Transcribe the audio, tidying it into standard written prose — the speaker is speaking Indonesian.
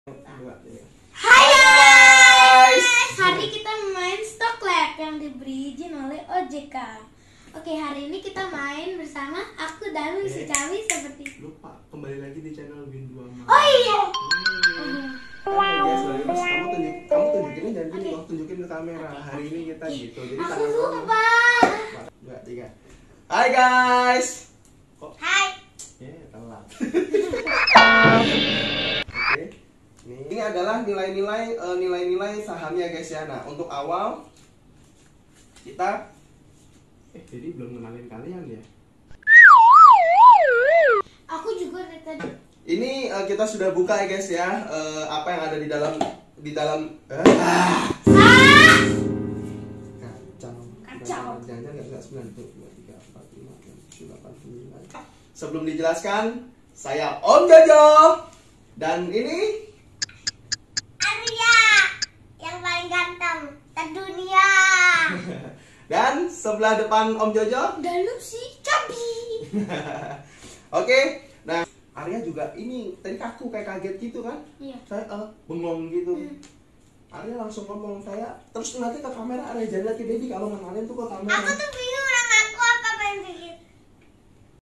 Hai guys, hari kita main Stock Lab yang diberi izin oleh OJK. Oke, hari ini kita main bersama aku Dalu si Cawi seperti lupa kembali lagi di channel Win 2 Mas. Oh iya. Kamu tunjukin jangan gini loh, tunjukin ke kamera. Hari ini kita gitu. Jadi Aku lupa. Enggak, 3. Hai guys. Hai. Telat. Oke. Ini adalah nilai-nilai sahamnya guys ya. Nah, untuk awal kita jadi belum kenalin kalian ya. Aku juga dari tadi. Ini kita sudah buka ya guys ya. Apa yang ada di dalam kacau. Jangan enggak 9 tuh. 2 3 4 5 6 7 8 9. Sebelum dijelaskan, saya Om Jojo dan ini Arya yang paling ganteng terdunia. dan sebelah depan Om Jojo Dalu si Cabi. Oke, nah Arya juga ini tadi kaku kayak kaget gitu kan? Iya. Saya bengong gitu. Arya langsung ngomong saya terus nanti ke kamera Arya jangan lihat ke Dedi kalau ngenalin tuh ke kamera. Aku tuh